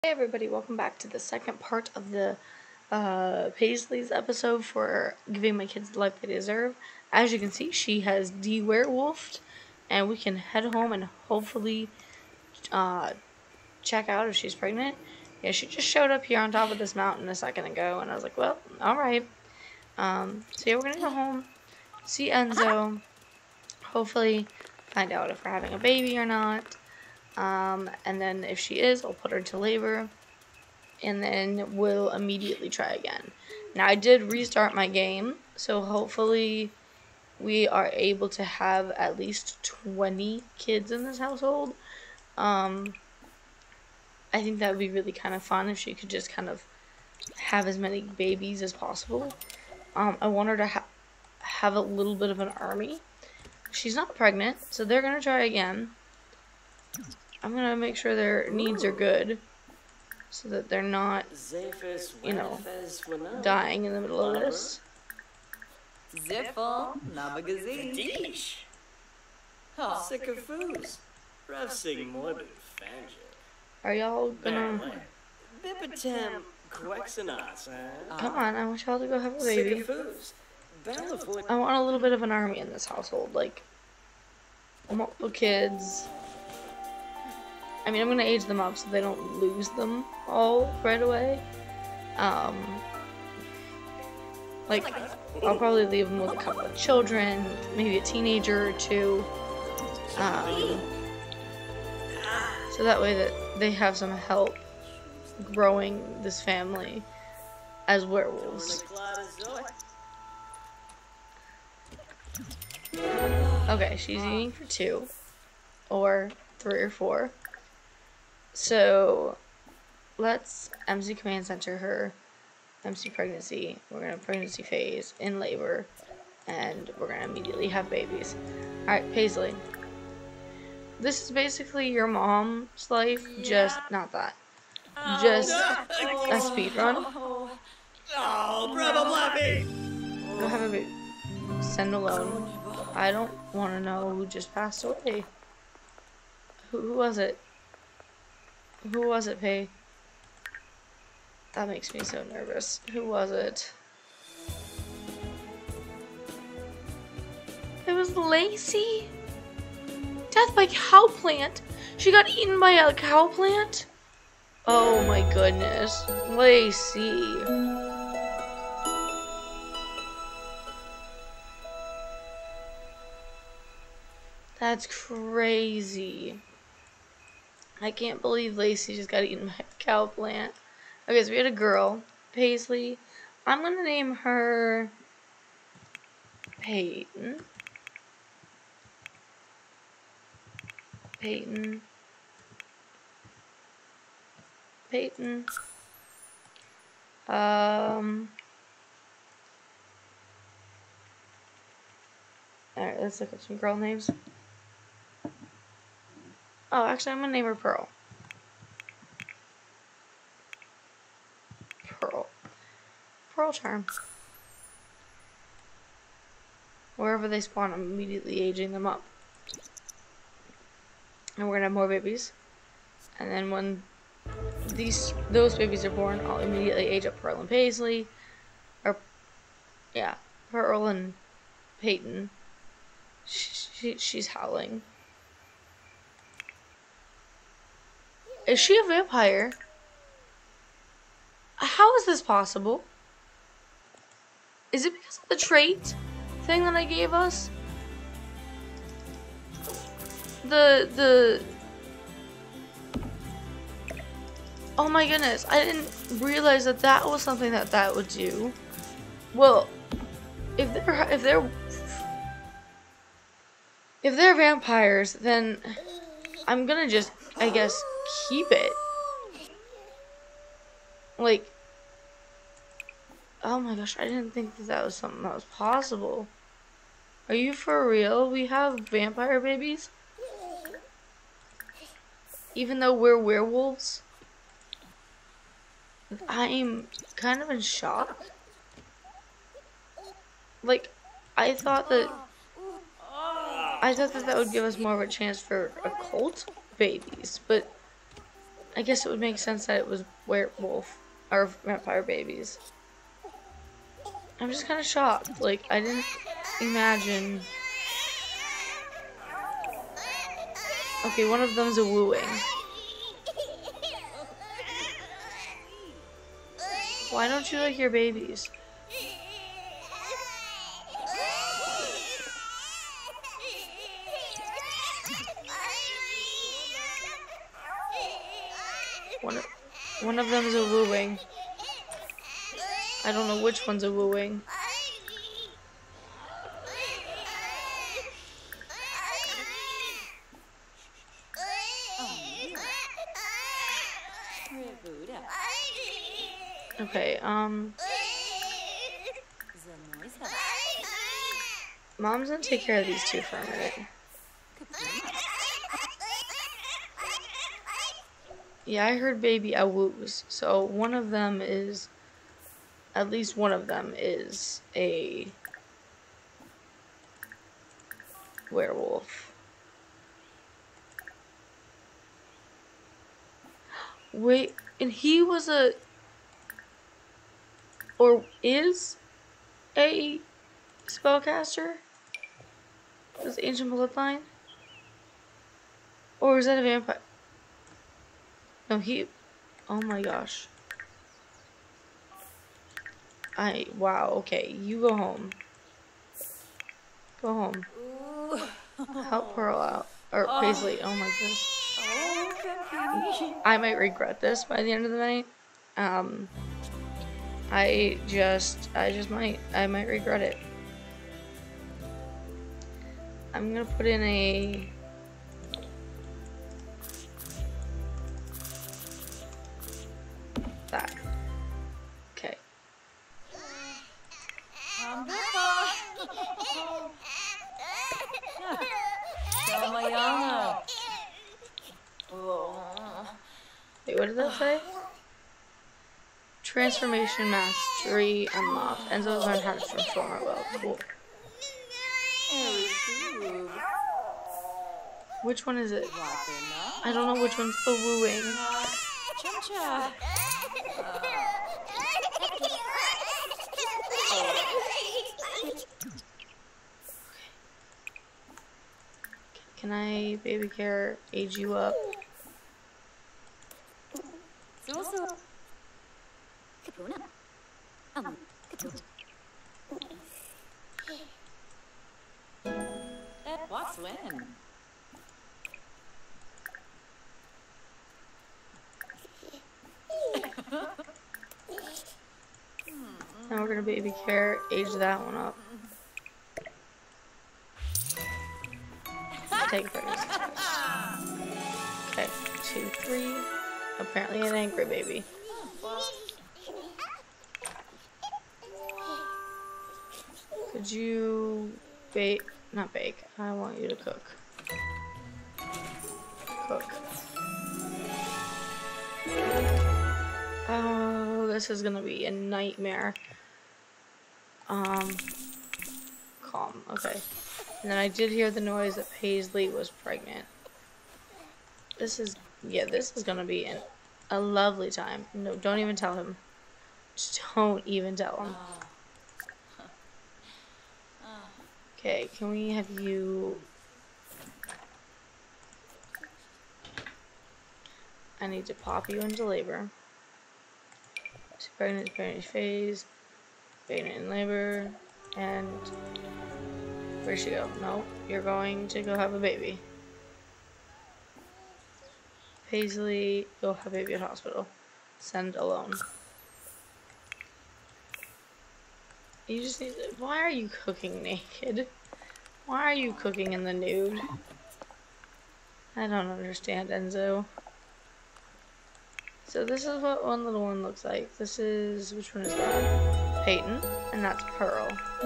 Hey everybody, welcome back to the second part of the Paisley's episode for giving my kids the life they deserve. As you can see, she has de-werewolfed, and we can head home and hopefully check out if she's pregnant. Yeah, she just showed up here on top of this mountain a second ago, and I was like, well, alright. So yeah, we're gonna go home, see Enzo, hopefully find out if we're having a baby or not. And then if she is, I'll put her to labor. And then we'll immediately try again. Now, I did restart my game, so hopefully we are able to have at least 20 kids in this household. I think that would be really kind of fun if she could just kind of have as many babies as possible. I want her to have a little bit of an army. She's not pregnant, so they're going to try again. I'm going to make sure their needs are good, so that they're not, you know, dying in the middle of this. Ziffel, Nabagazine. Sycophus. Revsig Morbid Fangio. Are y'all gonna... Bipitem Quexenas, Come on, I want y'all to go have a baby. I want a little bit of an army in this household, like, multiple kids. I mean, I'm gonna age them up so they don't lose them all right away. Like, I'll probably leave them with a couple of children, maybe a teenager or two. So that way that they have some help growing this family as werewolves. Okay, she's eating for 2, or 3 or 4. So let's MC Command Center her, MC pregnancy. We're gonna pregnancy phase, in labor, and we're gonna immediately have babies. Alright, Paisley. This is basically your mom's life, just not that. Just a speed run. Oh, Bravo Blappy! Go have a baby. Send alone. I don't want to know who just passed away. Who was it? Who was it, Pay? That makes me so nervous. Who was it? It was Lacey? Death by cow plant? She got eaten by a cow plant? Oh my goodness. Lacey. That's crazy. I can't believe Lacey just got eaten by a cow plant. Okay, so we had a girl, Paisley. I'm gonna name her Peyton. Peyton. Peyton. Alright, let's look up some girl names. Oh, actually, I'm gonna name her Pearl. Pearl Charm. Wherever they spawn, I'm immediately aging them up. And we're gonna have more babies. And then when those babies are born, I'll immediately age up Pearl and Paisley. Or, yeah, Pearl and Peyton. She's howling. Is she a vampire? How is this possible? Is it because of the trait thing that I gave us? Oh my goodness, I didn't realize that that was something that would do. Well, if they're vampires, then I'm gonna just, I guess, keep it. Like, oh my gosh, I didn't think that was something that was possible. Are you for real? We have vampire babies? Even though we're werewolves? I'm kind of in shock. Like, I thought that that would give us more of a chance for occult babies, but I guess it would make sense that it was werewolf or vampire babies. I'm just kind of shocked. Like, I didn't imagine. Okay, one of them's a wooing. Why don't you like your babies? One of them's a wooing. I don't know which one's a wooing. Okay, Mom's gonna take care of these two for a minute. Yeah, I heard baby awoos, so one of them is, at least one of them is a werewolf. Wait, and he was a, or is a spellcaster? Was Ancient Bloodline? Or is that a vampire? No, he, oh my gosh. Wow, okay, you go home. Go home. Help Pearl out. Or Paisley, oh my goodness. I might regret this by the end of the night. I might regret it. I'm gonna put in a that. Okay. Wait, what did that say? Transformation mastery unlocked. Enzo's learned how to transform it well. Cool. Which one is it? I don't know which one's the wooing. Can I baby care age you up? Now we're gonna baby care age that one up. Take 36 steps. Okay, 2, 3. Apparently an angry baby. Could you not bake, I want you to cook. Cook. Oh, this is gonna be a nightmare. Calm, okay. And then I did hear the noise that Paisley was pregnant. This is gonna be a lovely time. No, don't even tell him. Just don't even tell him. Okay, can we have you... I need to pop you into labor. Pregnant phase, pregnant in labor, and... Where'd she go? No, you're going to go have a baby. Paisley, go have a baby at hospital. Send alone. You just need to, why are you cooking naked? Why are you cooking in the nude? I don't understand, Enzo. So this is what one little one looks like. This is, which one is that? Peyton, and that's Pearl.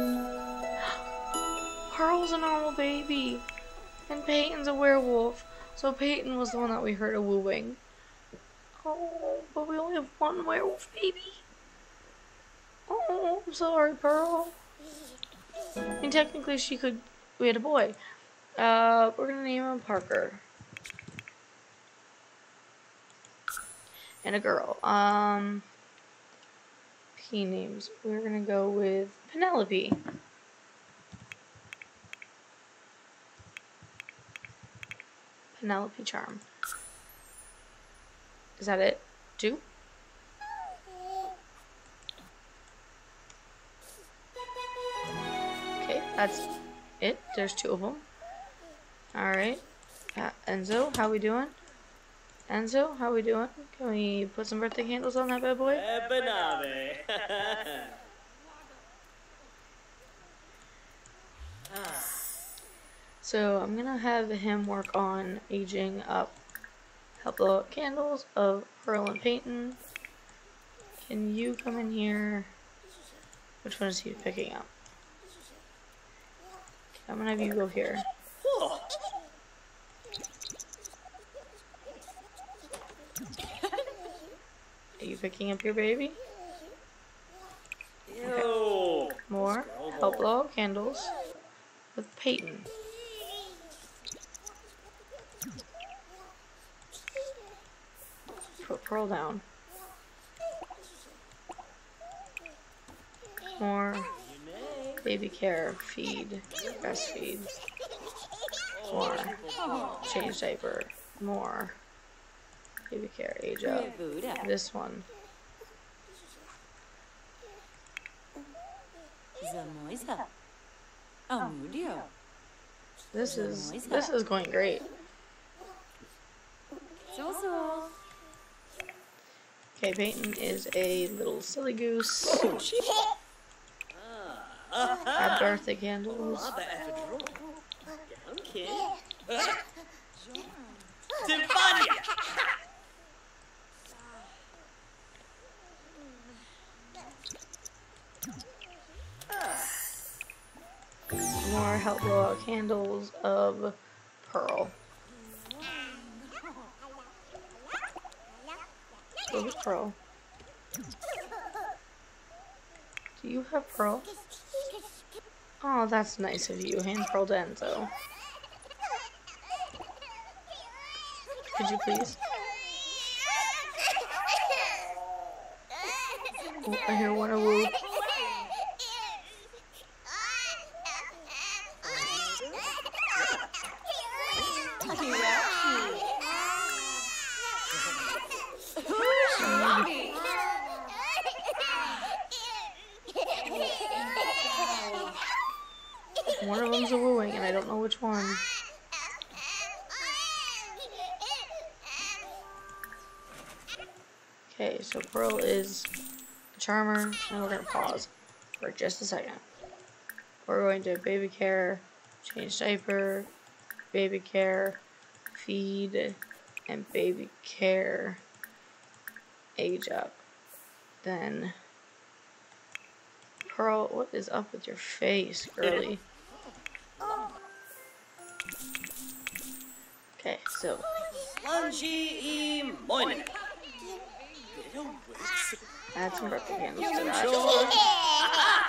Pearl's a normal baby, and Peyton's a werewolf. So Peyton was the one that we heard a wooing. Oh, but we only have one werewolf baby. Oh, I'm sorry, Pearl. I mean, technically we had a boy. We're gonna name him Parker. and a girl. P names. We're gonna go with Penelope. Penelope Charm. Is that it? 2? Okay, that's it. There's 2 of them. Alright. Enzo, how we doing? Enzo, how we doing? Can we put some birthday candles on that bad boy? Benave. So I'm gonna have him work on aging up. Help blow up candles of Pearl and Peyton. Can you come in here? Which one is he picking up? I'm gonna have you go here. Are you picking up your baby? Ew. More. Help blow up candles with Peyton. Put Pearl down. More. Baby care. Feed. Breastfeed. More. Change diaper. More. Baby care. Age up. This one. This is going great. Okay, Peyton is a little silly goose. Have birthday candles. More help blow out candles of Pearl. Where's Pearl? Do you have Pearl? Oh, that's nice of you. Hand Pearl to Enzo. Could you please? Oh, I hear one a woo. One of them's a wooing, and I don't know which one. Okay, so Pearl is a charmer, and we're gonna pause for just a second. We're going to baby care, change diaper, baby care, feed, and baby care, age up. Then, Pearl, what is up with your face, girly? Okay, so. Add some birthday candles to that.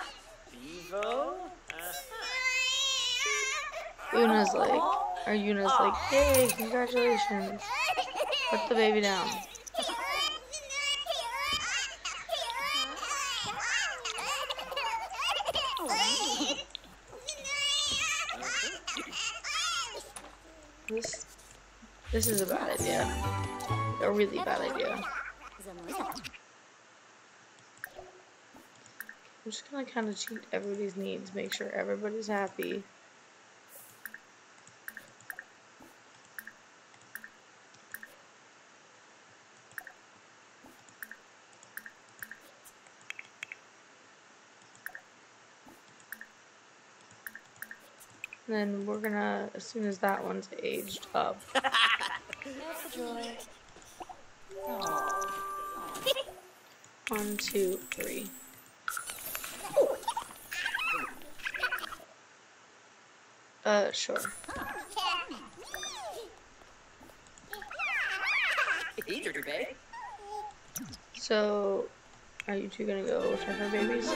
Yuna's like, yay, congratulations. Put the baby down. This is a bad idea. A really bad idea. I'm just gonna kind of cheat everybody's needs, make sure everybody's happy. And then we're gonna, as soon as that one's aged up. One, two, three. Sure. So, are you two gonna go check our babies?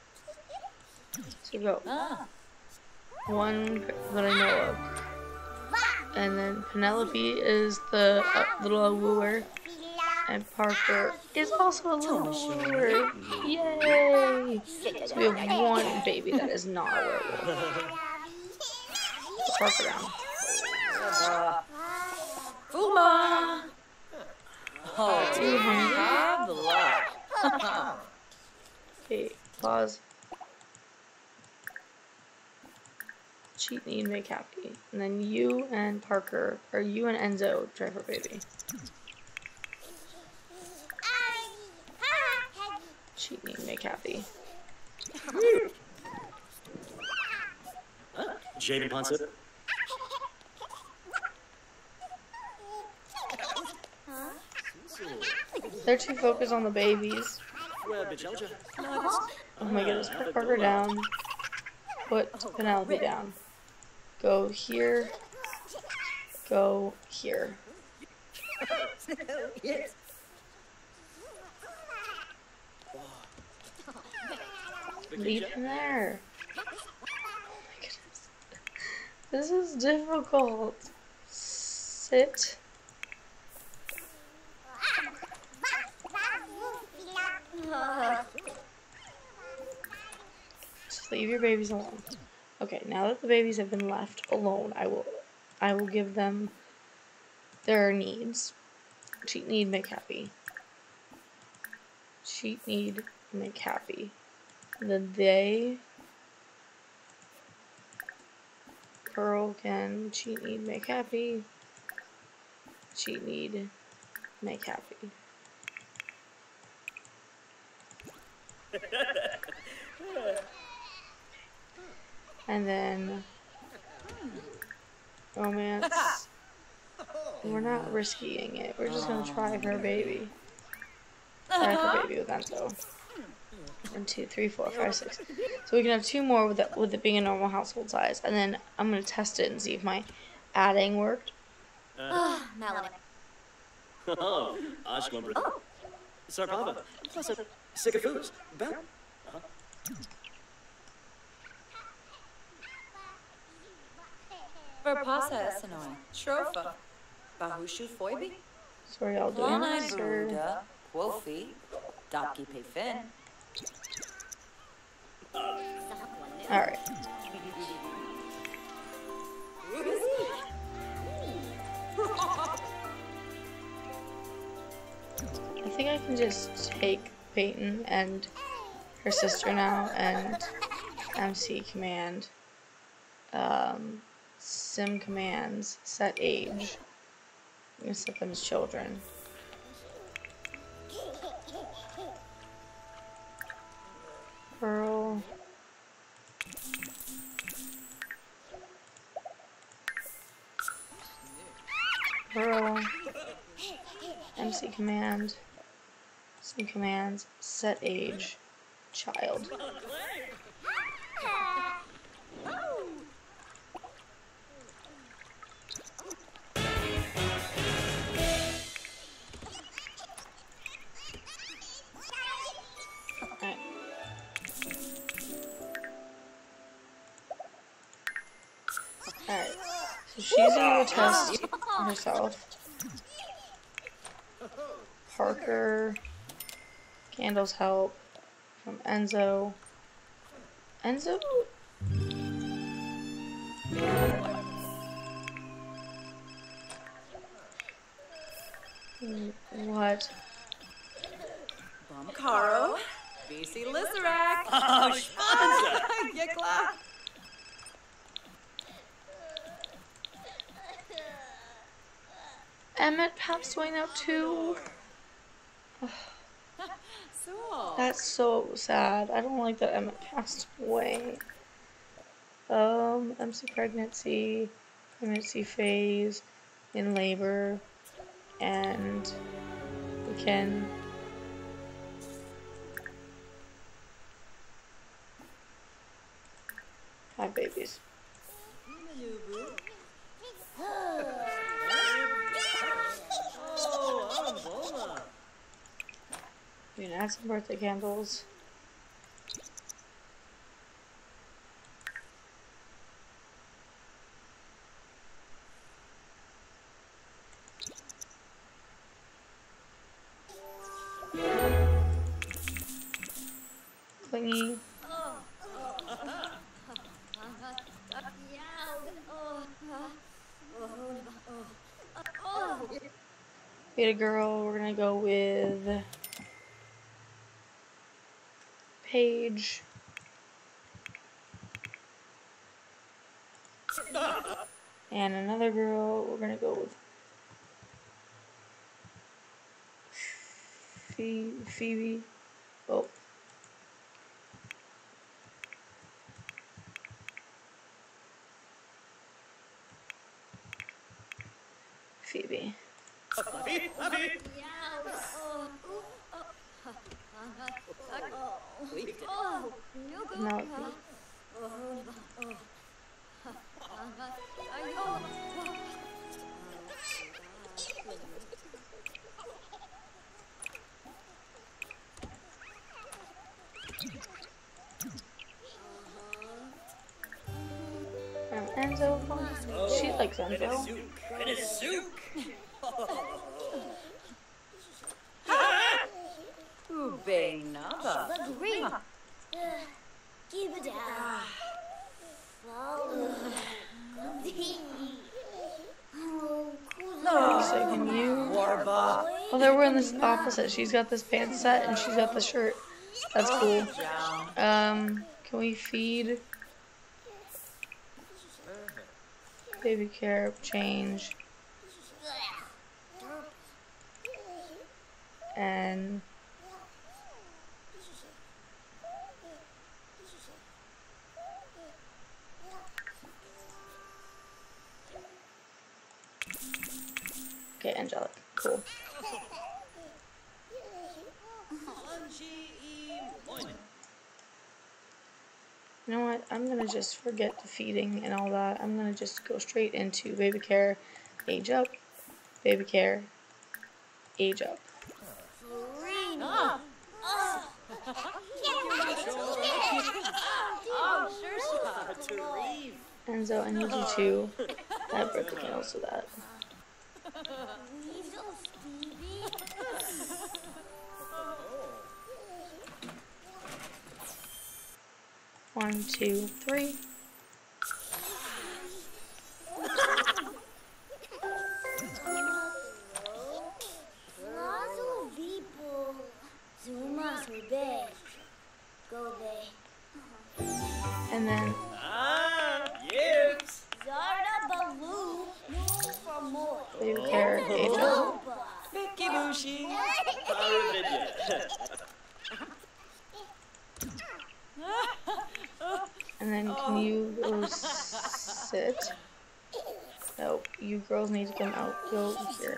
So go. One that I know of. And then Penelope is the little wooer. And Parker is also a little wooer. Yay! So we have one baby that is not a werewolf. Put Parker down. Fuma! Oh, Too hungry. have the luck. Okay, pause. Cheat, need, make happy. And then you and Parker, or you and Enzo try for baby. Cheat, need, make happy. Shaving Ponset. They're too focused on the babies. Oh my goodness, put Parker down. Put Penelope down. Go here. Go here. Leave him there. Oh my goodness. This is difficult. Sit. Just leave your babies alone. Okay, now that the babies have been left alone, I will give them their needs. Cheat, need, make happy. Cheat, need, make happy. Then they, Pearl can cheat, need, make happy. Cheat, need, make happy. And then romance. We're not risking it. We're just gonna try for a baby. Try for a baby with Enzo. 1, 2, 3, 4, 5, 6. So we can have 2 more with it being a normal household size, and then I'm gonna test it and see if my adding worked. Melanie. Oh, Ashmumber. Sarbaba. Plus a sick of foods. Better. Verpasa Esanoi. Shrofa. Bahushu Foibi. Sorry, I'll do Lonai it. Or... Buruda. Quofi. Dopki Pay Fin. Alright. I think I can just take Peyton and her sister now and MC command. Sim commands, set age. I'm gonna set them as children. Pearl. Pearl. MC command. Sim commands, set age, child. Alright, so she's gonna go test herself. Parker, Candle's help from Enzo. Enzo? What? Bomcaro. BC Lizarac. Oh, Spanza. Yekla. Emmett passed away now too. So. That's so sad. I don't like that Emmett passed away. MC pregnancy phase, in labor, and we can have babies. We can add some birthday candles. thingy. Beta girl, we're gonna go with Paige. And another girl, we're gonna go with Phoebe. Oh. Phoebe. Penelope. Enzo. She likes Enzo. Ubenaba. Agree. Give it down. So can you? Oh, they're wearing this opposite. She's got this pants set and she's got the shirt. That's cool. Can we feed? Baby care, change. And okay, angelic, cool. You know what? I'm gonna just forget the feeding and all that. I'm gonna just go straight into baby care, age up, baby care, age up. Enzo, I need you to add brick candles to that. One, two, three. And then baby care, age up. Mickey Mushi. And then can you go sit? No, you girls need to come out. Go here.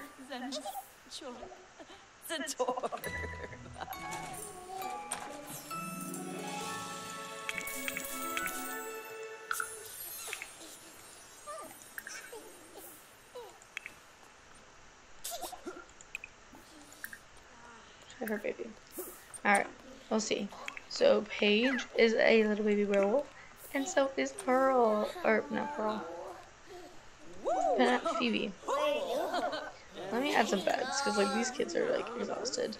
Try her baby. Alright, we'll see. So Paige is a little baby werewolf, and so is Pearl. Or not Pearl. Phoebe. Let me add some beds, because like these kids are like exhausted.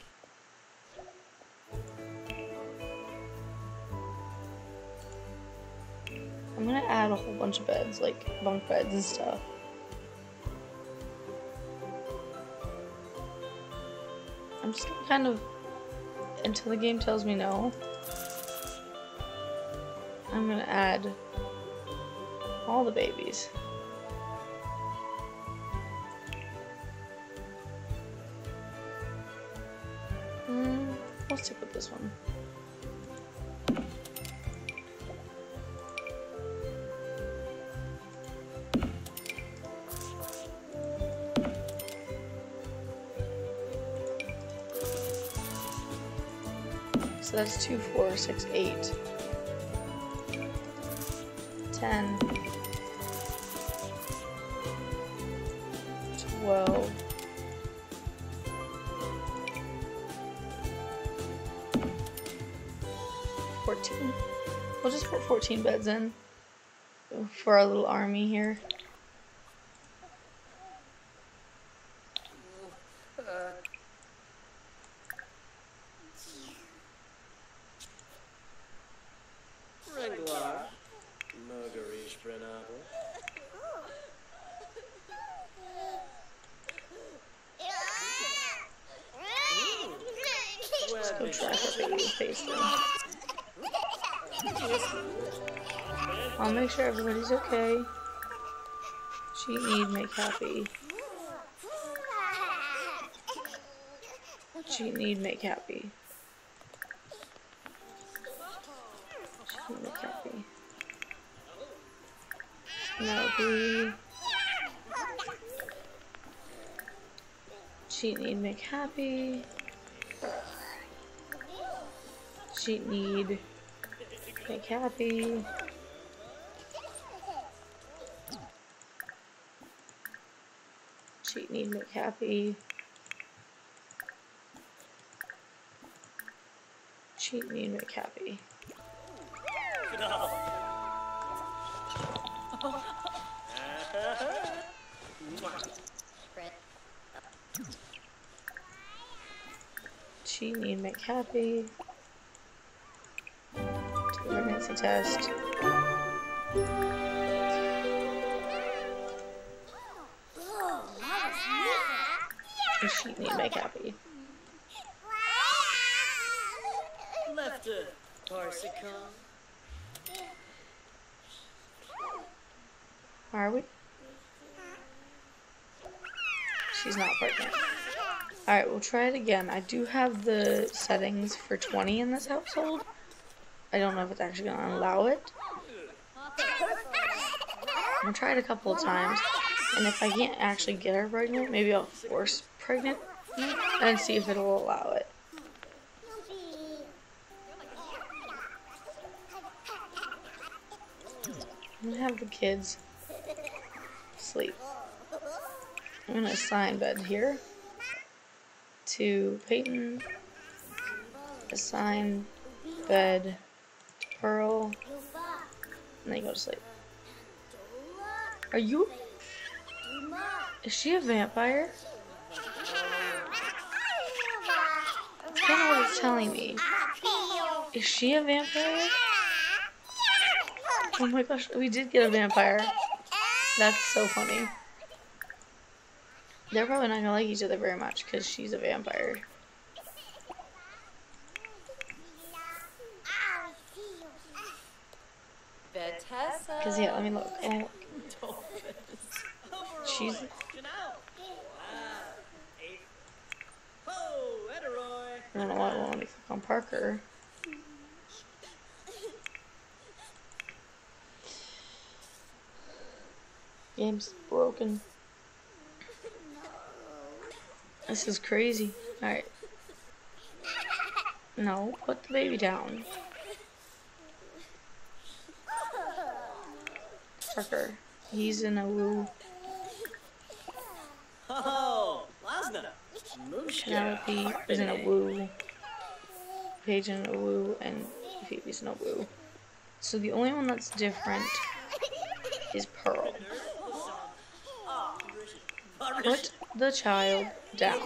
I'm gonna add a whole bunch of beds, like bunk beds and stuff. I'm just gonna kind of, until the game tells me no, I'm gonna add all the babies. We'll stick with this one. So that's 2, 4, 6, 8, 10, 12, 14. We'll just put 14 beds in for our little army here. Go track our baby's face then. I'll make sure everybody's okay. Cheat, need, make happy. Cheat, need, make happy. Cheat, need, make happy. Now agree. Cheat, need, make happy. Cheat, need, make happy. Cheat, need, make happy. Cheat, need, make happy. Cheat, need, make happy. Do the pregnancy test. And cheat, need, make happy. Left a Parsicon. Are we? She's not pregnant. Alright, we'll try it again. I do have the settings for 20 in this household. I don't know if it's actually going to allow it. I'll try it a couple of times. And if I can't actually get her pregnant, maybe I'll force pregnant and see if it'll allow it. I'm gonna have the kids sleep. I'm gonna assign bed here to Peyton. Assign bed to Pearl. And then go to sleep. Are you? Is she a vampire? That's kind of what it's telling me. Is she a vampire? Oh my gosh, we did get a vampire. That's so funny. They're probably not gonna like each other very much because she's a vampire. Because yeah, let me look. Oh, she's. I don't know why it won't let me click on Parker. Game's broken. This is crazy. Alright. No, put the baby down. Parker. He's in a woo. Oh, Lasna. Penelope is in a woo. Paige in a woo, and Phoebe's in a woo. So the only one that's different is Pearl. Put the child down.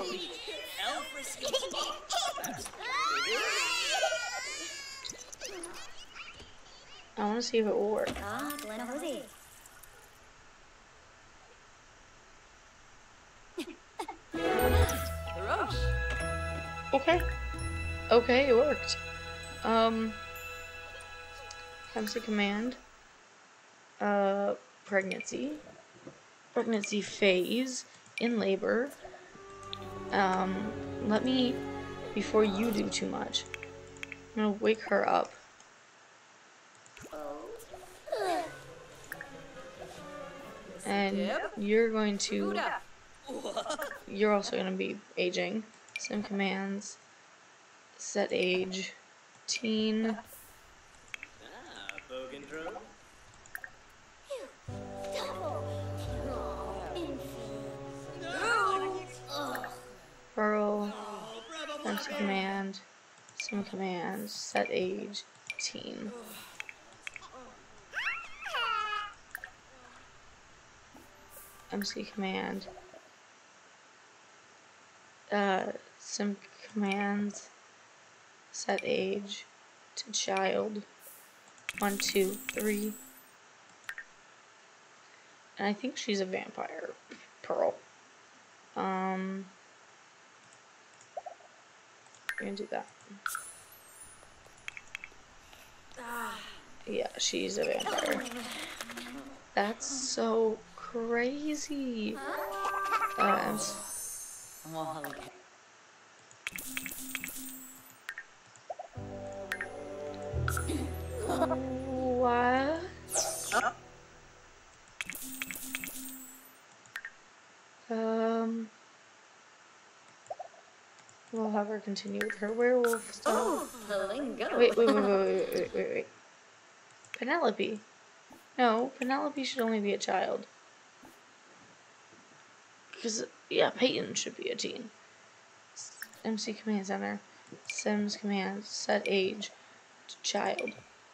I want to see if it will work. Okay. Okay, it worked. Comes to command. Pregnancy. Pregnancy phase. In labor. Let me, before you do too much, I'm gonna wake her up. And you're going to, you're also going to be aging. Sim commands, set age, teen. Pearl, MC command, sim commands, set age, teen. MC command, sim commands, set age to child, 1, 2, 3. And I think she's a vampire, Pearl. We're gonna do that. Yeah, she's a vampire. That's so crazy. Well, okay. What? We'll have her continue with her werewolf stuff. Wait. Penelope. No, Penelope should only be a child. Because, yeah, Peyton should be a teen. MC Command Center. Sims Command. Set age. To child.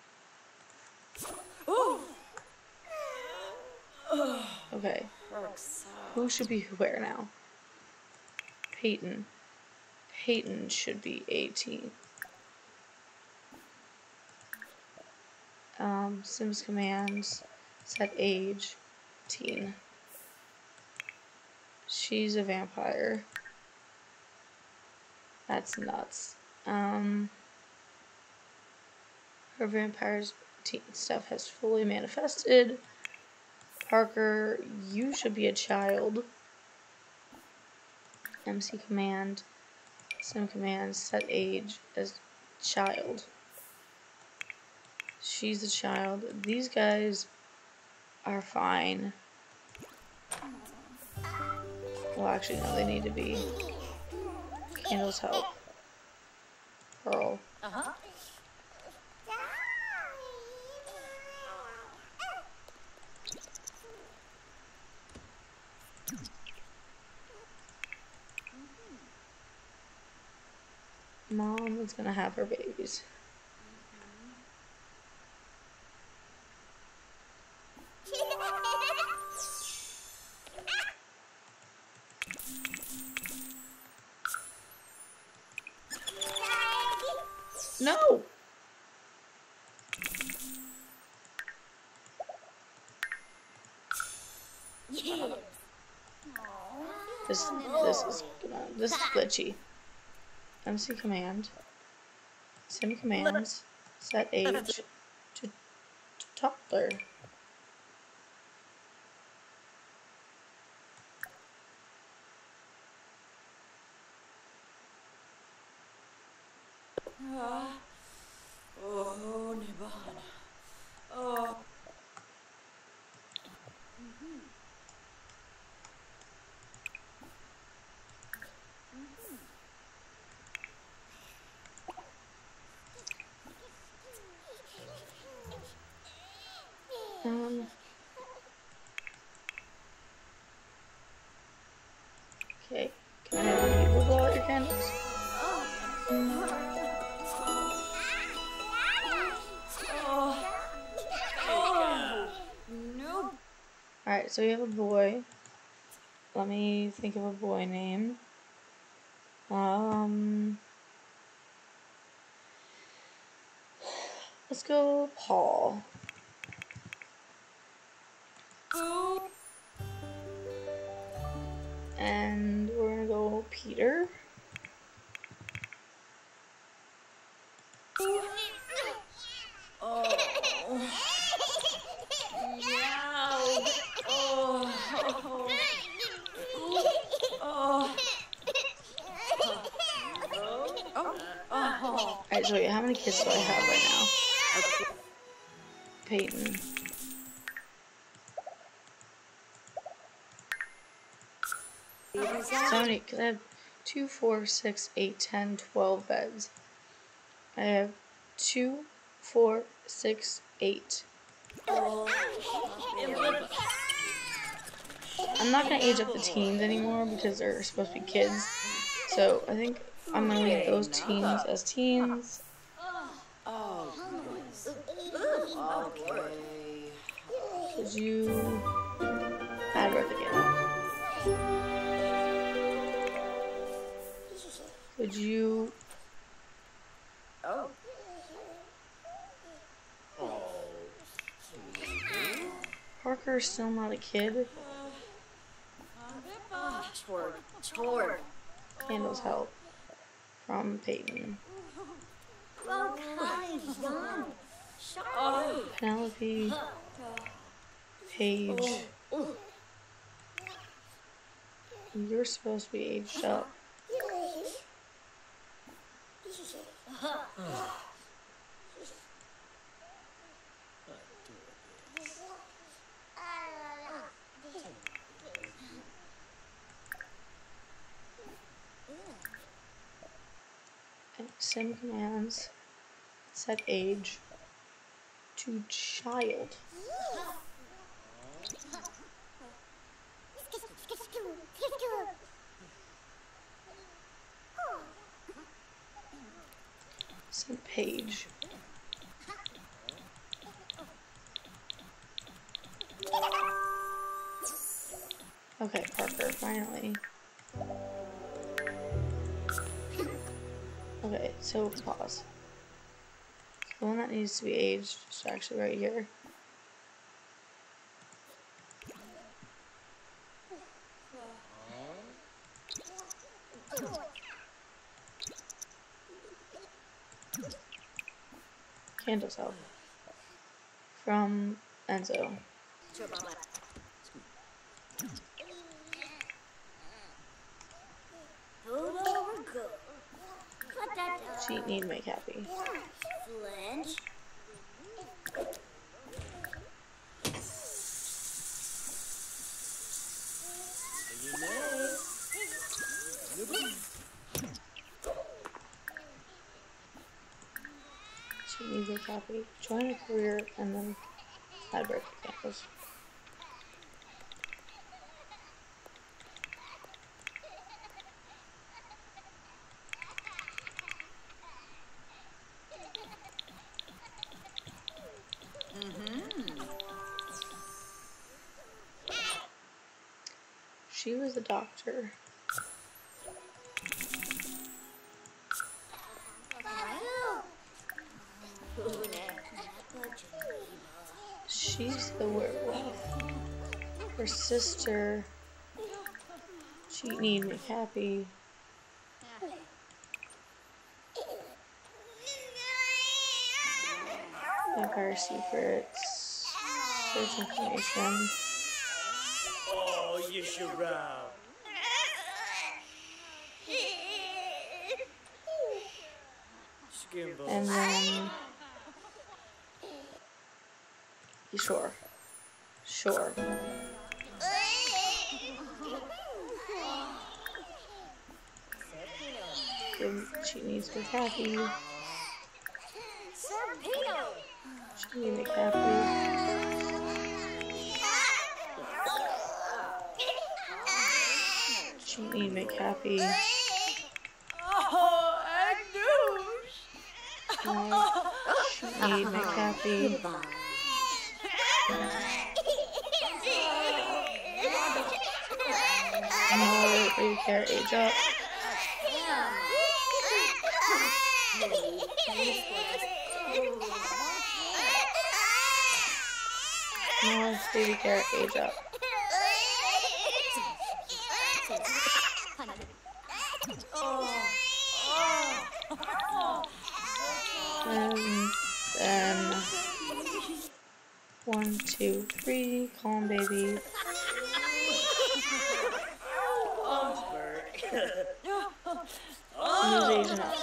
Okay. Who should be where now? Peyton. Peyton should be 18. Sims commands, set age, teen. She's a vampire. That's nuts. Her vampire's teen stuff has fully manifested. Parker, you should be a child. MC command, sim command, set age as child. She's a child. These guys are fine. Well, actually, no, they need to be. Candles help. Pearl. Mom is gonna have her babies. No! This is glitchy. MC command. Sim commands. Set age to toddler. Oh, Niban. Oh. Okay. Can I have people blow out your candles? No. Alright, so we have a boy. Let me think of a boy name. Let's go Paul. And we're gonna go Peter. Alright, so wait, how many kids do I have right now? Peyton. So many, because I have 2, 4, 6, 8, 10, 12 beds. I have 2, 4, 6, 8. I'm not going to age up the teens anymore because they're supposed to be kids. So I think I'm going to leave those teens as teens. Oh, goodness. Okay. Could you... Bad breath again. Could you... Oh. Parker's still not a kid. Chord. Candles help. from Peyton. Penelope, Paige. You're supposed to be aged up. Sim commands set age to child. Set page. Okay, Parker, finally. Okay, so pause. The one that needs to be aged is actually right here. Candle's help. From Enzo. Cheat need make happy. Flinch. Cheat need make happy. Join a career and then add break candles. She was a doctor. She's the werewolf. Her sister. Cheat need make happy. Vampire secrets. Search information. Oh, you should round. Skimble. And then sure. Sure. She needs to be happy. She needs to be happy. She needs to make happy. Oh, Agnews! She needs to make happy. More baby care age up. More baby care age up. And then 1, 2, 3, calm baby. Who's aging up?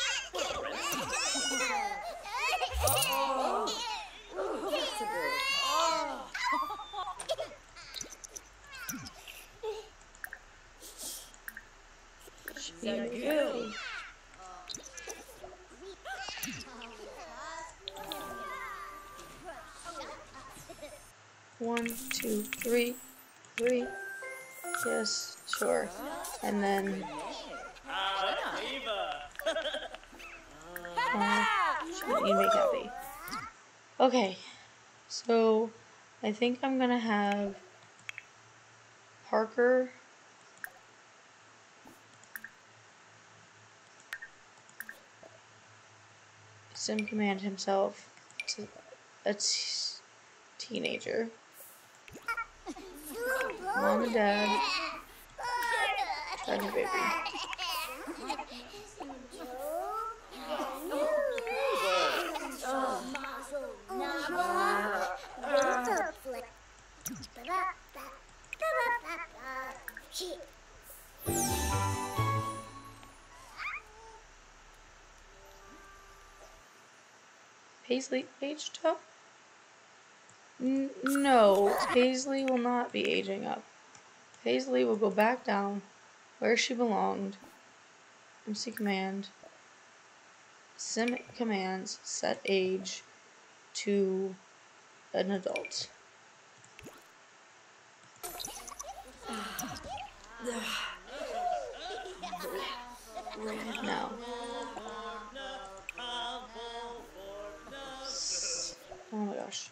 Good. 1, 2, 3, 3. Yes, sure. And then you make happy. Okay, so I think I'm gonna have Parker sim command himself to a teenager. Mom and Dad, Dragon Baby. Paisley aged up? No, Paisley will not be aging up. Paisley will go back down where she belonged. MC command. Sim commands set age to an adult. No. Oh my gosh.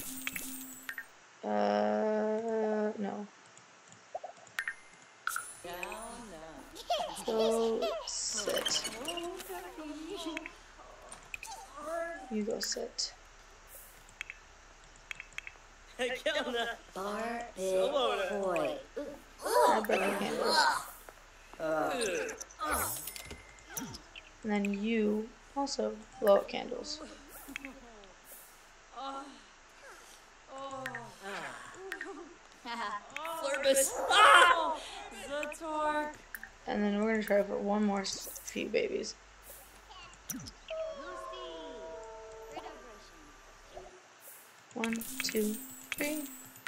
No. Go sit. You go sit. Kelna. Boy. I break the candles. And then you also blow up candles. Flurbus. Ah! Zatork. And then we're gonna try for one more few babies. One, two, three.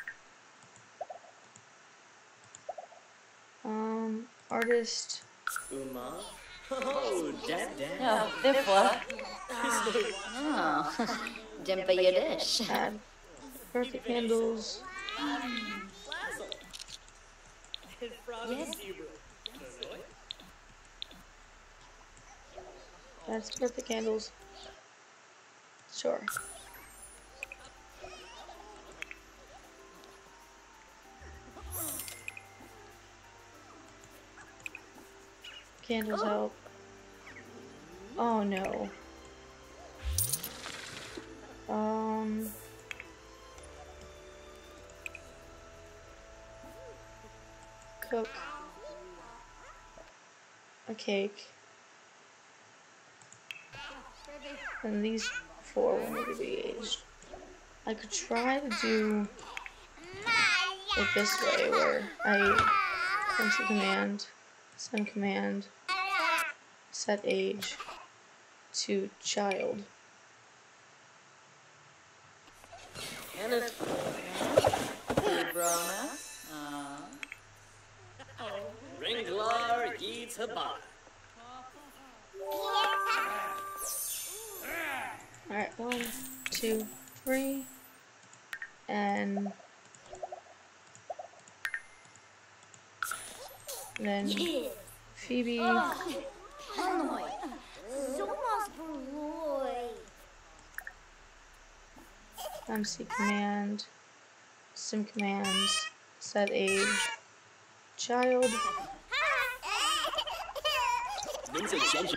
Artist. Uma. Oh, Dad. No, they're fluff. Oh. Dimpa Yiddish. Add birthday candles. Yes. Add birthday candles. Sure. Candles help. Oh no. Cook a cake. And these four will need to be aged. I could try to do it this way where I MC command, send command, set age to child. Kenneth. Brona. Ringlar Yitaba. Alright, 1, 2, 3, and then Phoebe, Hanoi. Zomas Boy. MC command, sim commands, set age, child, Means a ginger.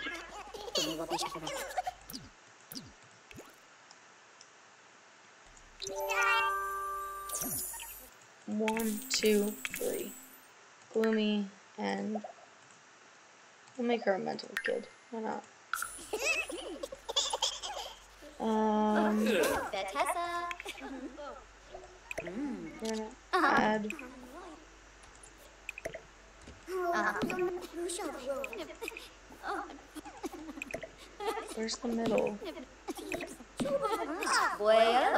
1, 2, 3, gloomy, and we'll make her a mental kid. Why not? Betessa. We're gonna add where's the middle? Boy.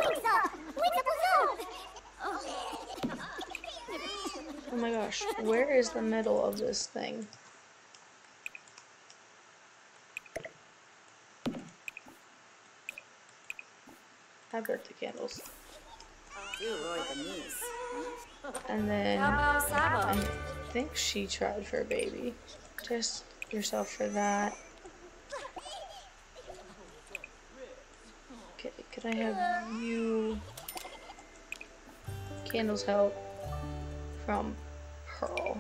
Oh my gosh, where is the middle of this thing? I birthday candles. And then I think she tried for a baby. Test yourself for that. Okay, could I have you candles help from Pearl?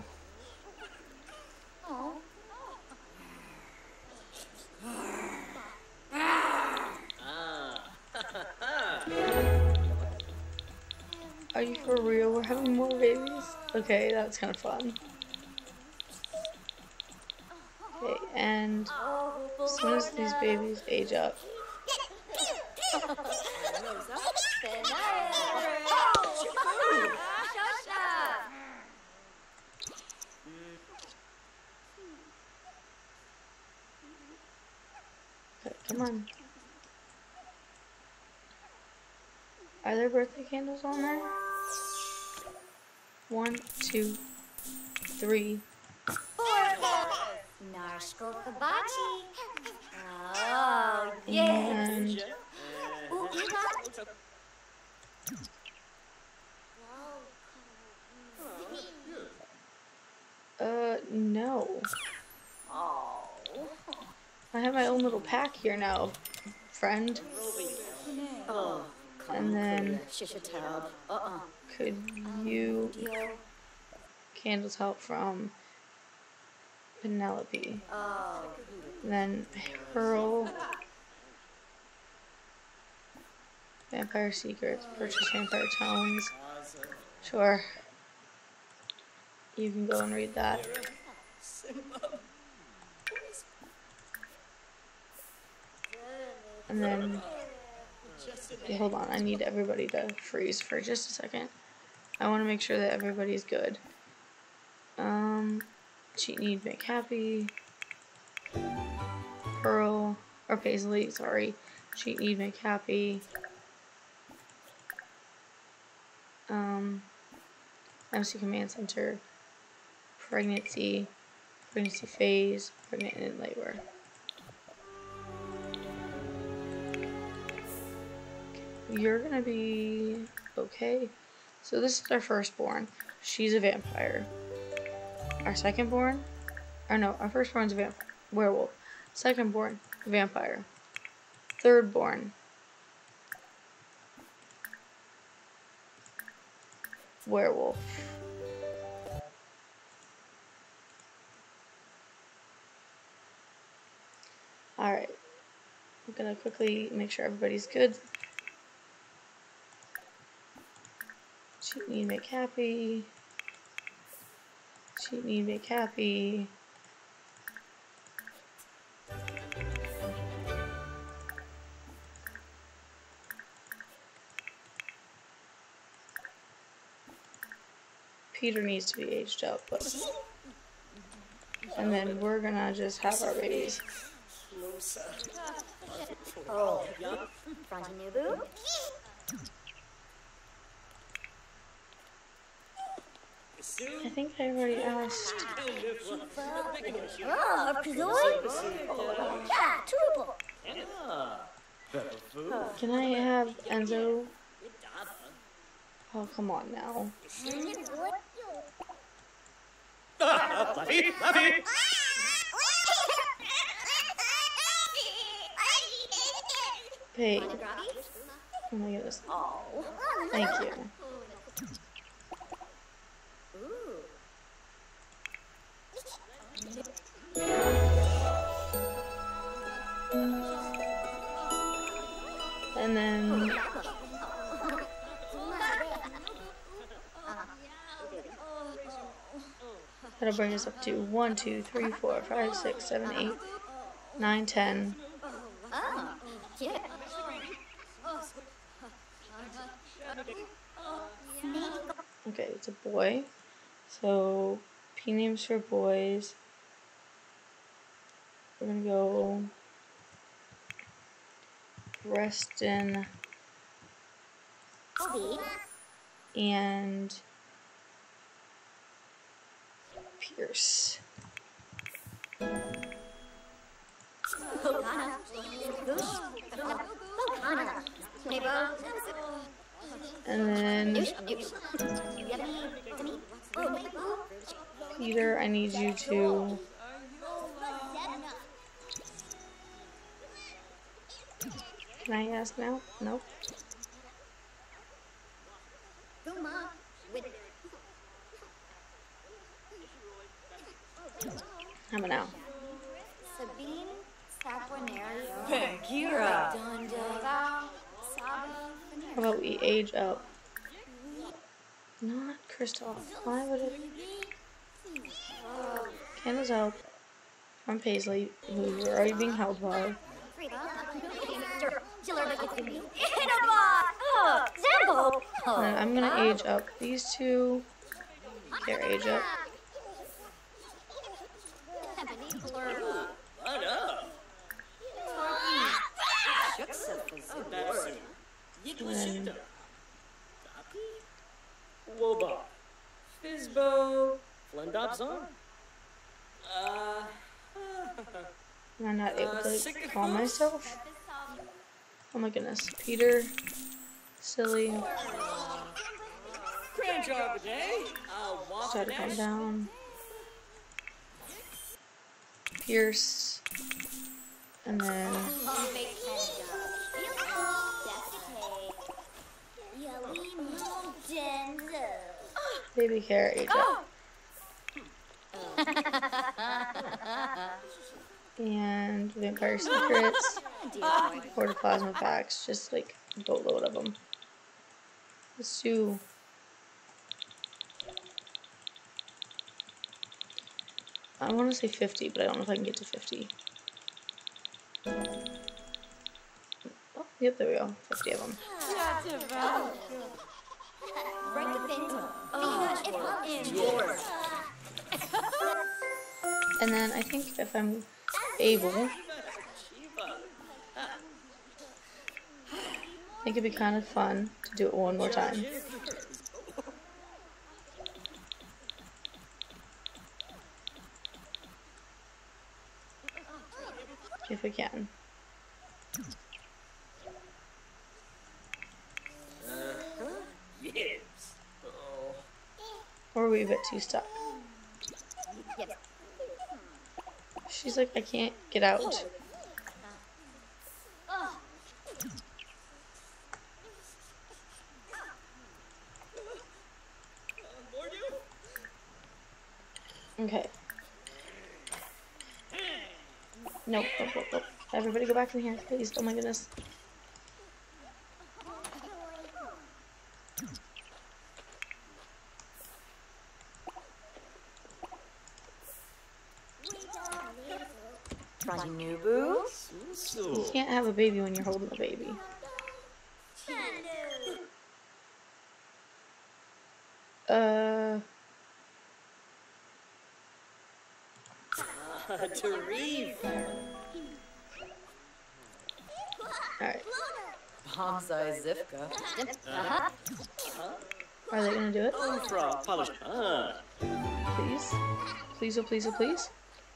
Are you for real? We're having more babies? Okay, that's kind of fun. Okay, and as soon as these babies age up, okay, come on. Are there birthday candles on there? 1, 2, 3. Narshko Kabachi. Oh, yeah. And Ooh, no. Oh. I have my own little pack here now, friend. Oh, And then Shishatab. could you candles help from Penelope? Oh. And then Pearl. Vampire Secrets. Purchase Vampire Tones. Sure. You can go and read that. And then, okay, hold on, I need everybody to freeze for just a second. I want to make sure that everybody's good. Cheat Need Make Happy. Pearl, or Paisley, sorry. Cheat Need Make Happy. MC Command Center. Pregnancy phase, pregnant and in labor. You're gonna be okay. So this is our firstborn. She's a vampire. Our secondborn, or no, our firstborn's a werewolf. Secondborn, vampire. Thirdborn, werewolf. Alright, I'm gonna quickly make sure everybody's good. Cheat Need Make Happy. Cheat Need Make Happy. Peter needs to be aged up, but... And then we're gonna just have our babies. Oh. Frontinubu. I think I already asked. Oh, Pizoi. Yeah, Tulipo. Can I have Enzo? Oh, come on now. Fluffy, Fluffy! Hey. Oh my goodness. Thank you. And then that'll bring us up to 1, 2, 3, 4, 5, 6, 7, 8, 9, 10. Oh, yeah. Okay, it's a boy. So P names for boys. We're gonna go Reston Obi. and Pierce. Kokana. Goosh. Kokana. Nebo. And then Yummy. Timmy. Oh, Peter, I need you to Can I ask now? Nope. Guma. With How about now? Sabine. Saquinario. Pangira. Donda. Sabi. How about we age up? Not Kristoff. Why would it? Candles out. from Paisley, who we're already being held by. And I'm gonna age up these two. Their age up. What up? And Woba. Fizbo. Flendopzon. I'm not able to call myself. Oh my goodness. Peter. Silly. Grand job today. Start to come down. Pierce. And then Baby Carrot age up. And Vampire Secrets. Protoplasma packs. Just like a boatload of them. Let's do. I want to say 50, but I don't know if I can get to 50. Oh, yep, there we go. 50 of them. And then I think if I'm able, I think it'd be kind of fun to do it one more time. If we can. Yes. Or are we a bit too stuck? She's like, I can't get out. Okay. Nope, nope, nope, nope. Everybody go back in here, please. Oh my goodness. You can't have a baby when you're holding a baby. Alright. Bonsai Zivka. Are they gonna do it? Frog polish. Please? Please, oh please, oh please?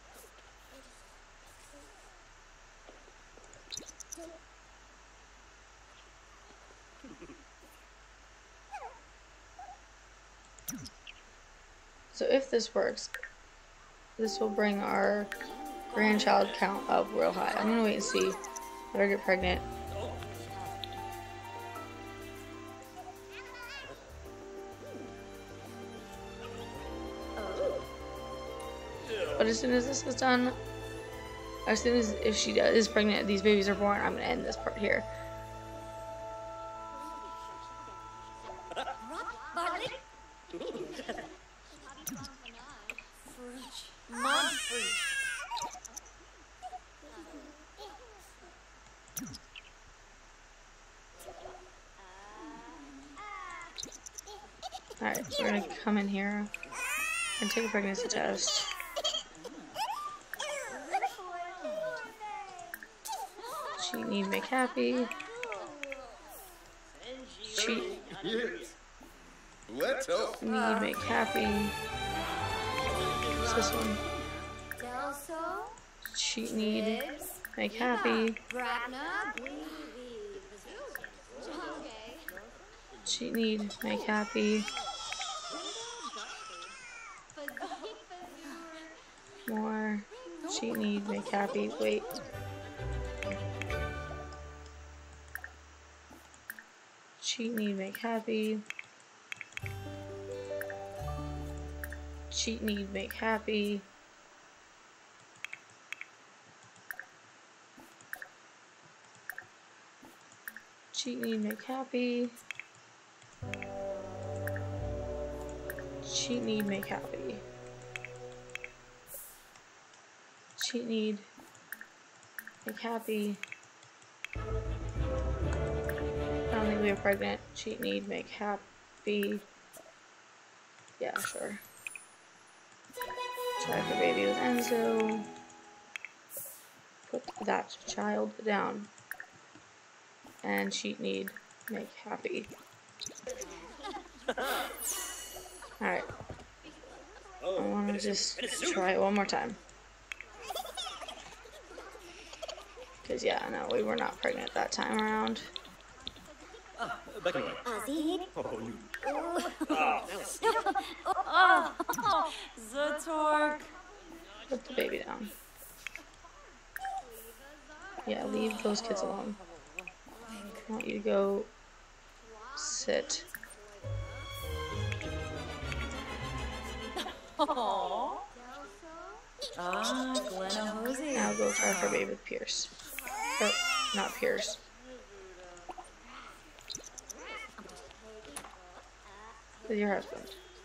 So if this works, this will bring our grandchild count up real high. I'm gonna wait and see. Let her get pregnant. But as soon as this is done, as soon as if she is pregnant, these babies are born, I'm gonna end this part here. Alright, we're gonna come in here and take a pregnancy test. Cheat, need, make happy. Cheat, need, make happy. What's this one? Cheat, need, make happy. Cheat, need, make happy. More. Cheat, need, make happy. Wait. Cheat, need, make happy. Cheat, need, make happy. Cheat, need, make happy. Cheat, need, make happy. cheat need, make happy. I don't think we are pregnant. Cheat need, make happy. Yeah, sure. Try for baby with Enzo. Put that child down. And cheat need, make happy. Alright. I want to just try it one more time. Because, yeah, no, we were not pregnant that time around. Back away. Azid. Zatork. Put the baby down. Yeah, leave those kids alone. I want you to go sit. Aww. Glenna Hosey. Now go try for baby with Pierce. Or, not Pierce. With your husband.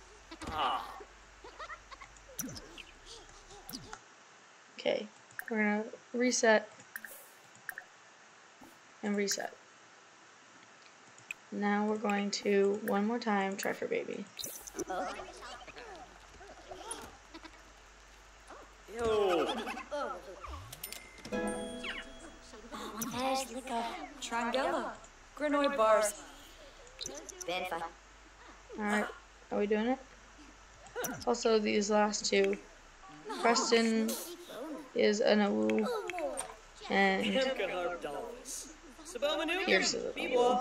Okay, we're gonna reset and reset. Now we're going to, one more time, try for baby. Yo. Trangella. Granoy bars. Benfa. Alright, are we doing it? Also, these last two. Preston is an Awu, and Pierce is an Awu.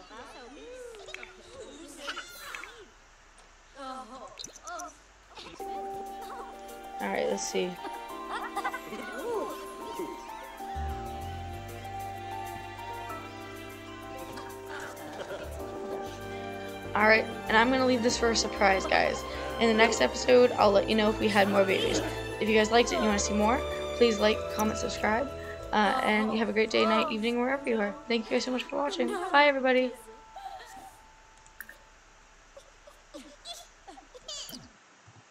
Alright, let's see. Alright, and I'm gonna leave this for a surprise, guys. In the next episode, I'll let you know if we had more babies. If you guys liked it and you want to see more, please like, comment, subscribe. And you have a great day, night, evening, wherever you are. Thank you guys so much for watching. Bye, everybody.